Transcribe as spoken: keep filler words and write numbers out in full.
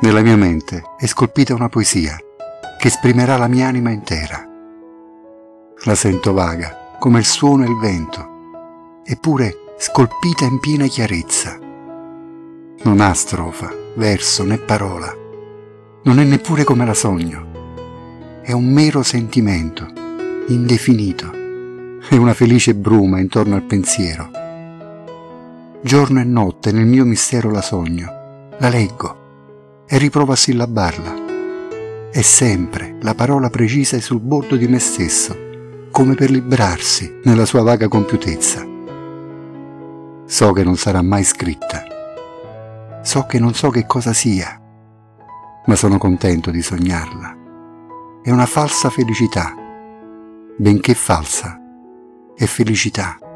Nella mia mente è scolpita una poesia che esprimerà la mia anima intera. La sento vaga, come il suono e il vento, eppure scolpita in piena chiarezza. Non ha strofa, verso né parola, non è neppure come la sogno. È un mero sentimento, indefinito, è una felice bruma intorno al pensiero. Giorno e notte nel mio mistero la sogno, la leggo e riprovo a sillabarla. È sempre la parola precisa e sul bordo di me stesso, come per librarsi nella sua vaga compiutezza. So che non sarà mai scritta, so che non so che cosa sia, ma sono contento di sognarla. È una falsa felicità, benché falsa, è felicità.